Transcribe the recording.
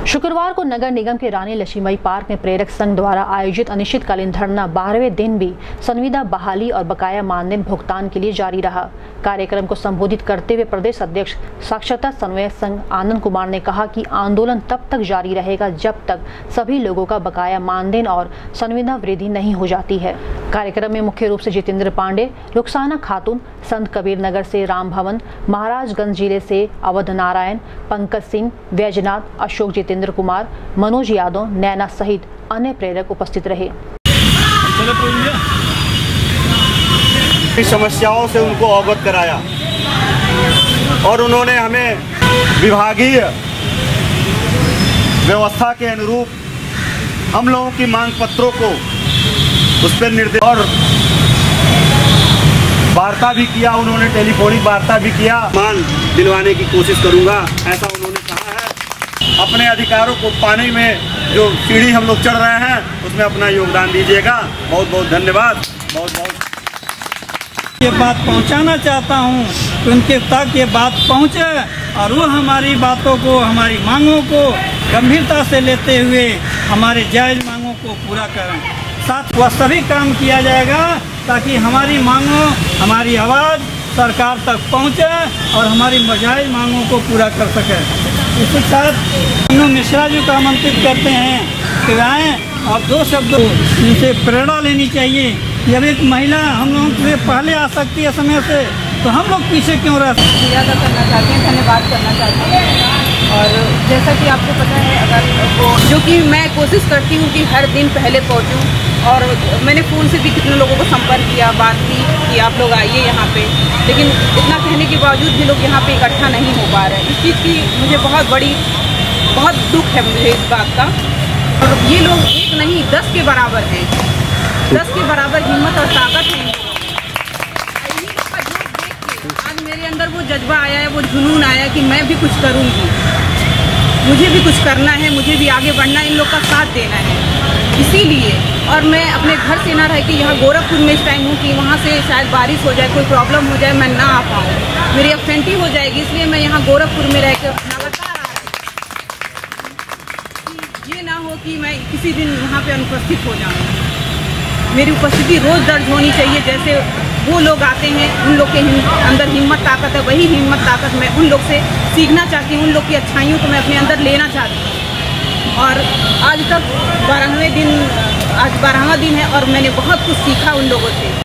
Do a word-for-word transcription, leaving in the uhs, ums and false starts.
शुक्रवार को नगर निगम के रानी लक्ष्मीबाई पार्क में प्रेरक संघ द्वारा आयोजित अनिश्चितकालीन धरना बारहवें दिन भी संविदा बहाली और बकाया मानदेय भुगतान के लिए जारी रहा। कार्यक्रम को संबोधित करते हुए प्रदेश अध्यक्ष साक्षरता समन्वयक संघ आनंद कुमार ने कहा कि आंदोलन तब तक जारी रहेगा जब तक सभी लोगों का बकाया मानदेय और संविदा वृद्धि नहीं हो जाती है। कार्यक्रम में मुख्य रूप से जितेंद्र पांडे, रुखसाना खातून, संत कबीर नगर से राम भवन, महाराजगंज जिले से अवध नारायण, पंकज सिंह, वैजनाथ, अशोक, जितेंद्र कुमार, मनोज यादव, नैना सहित अन्य प्रेरक उपस्थित रहे। समस्याओं से उनको अवगत कराया और उन्होंने हमें विभागीय व्यवस्था के अनुरूप हम लोगों की मांग पत्रों को उस पर निर्देश और वार्ता भी किया। उन्होंने टेलीफोनिक वार्ता भी किया। मान दिलवाने की कोशिश करूंगा, ऐसा उन्होंने कहा है। अपने अधिकारों को पाने में जो सीढ़ी हम लोग चढ़ रहे हैं उसमें अपना योगदान दीजिएगा। बहुत बहुत धन्यवाद। बहुत बहुत ये बात पहुंचाना चाहता हूं कि उनके तक ये बात पहुंचे और वो हमारी बातों को, हमारी मांगों को गंभीरता से लेते हुए हमारे जायज़ मांगों को पूरा करें। साथ वह सभी काम किया जाएगा ताकि हमारी मांगों, हमारी आवाज़ सरकार तक पहुंचे और हमारी जायज़ मांगों को पूरा कर सके। इसके साथ मीनू मिश्रा जी को आमंत्रित करते हैं कि आएँ और दो शब्दों इनसे प्रेरणा लेनी चाहिए। जब एक महिला हम लोगों से पहले आ सकती है समय से, तो हम लोग पीछे क्यों रह सकते हैं। ज़्यादा करना चाहते हैं, धन्यवाद करना चाहते हैं। और जैसा कि आपको पता है, अगर वो जो कि मैं कोशिश करती हूँ कि हर दिन पहले पहुँचूँ, और मैंने फ़ोन से भी कितने लोगों को संपर्क किया, बात की कि आप लोग आइए यहाँ पे, लेकिन इतना कहने के बावजूद भी लोग यहाँ पे इकट्ठा नहीं हो पा रहे हैं। इस चीज़ की मुझे बहुत बड़ी बहुत दुख है मुझे इस बात का। और ये लोग एक नहीं दस के बराबर हैं, दस के बराबर हिम्मत और ताकत है। आज मेरे अंदर वो जज्बा आया है, वो जुनून आया कि मैं भी कुछ करूँगी, मुझे भी कुछ करना है, मुझे भी आगे बढ़ना है, इन लोग का साथ देना है। इसीलिए और मैं अपने घर से ना रह के यहाँ गोरखपुर में इस टाइम हूँ कि वहाँ से शायद बारिश हो जाए, कोई प्रॉब्लम हो जाए, मैं ना आ पाऊँ, मेरी एब्सेंटी हो जाएगी, इसलिए मैं यहाँ गोरखपुर में रह कर लगातार ये ना हो कि मैं किसी दिन वहाँ पे अनुपस्थित हो जाऊँ। मेरी उपस्थिति रोज़ दर्ज होनी चाहिए। जैसे वो लोग आते हैं, उन लोग के अंदर हिम्मत ताकत है, वही हिम्मत ताकत मैं उन लोग से सीखना चाहती हूँ, उन लोग की अच्छाइयों को मैं अपने अंदर लेना चाहती हूँ। और आज तक बारहवें दिन आज बारहवां दिन है और मैंने बहुत कुछ सीखा उन लोगों से।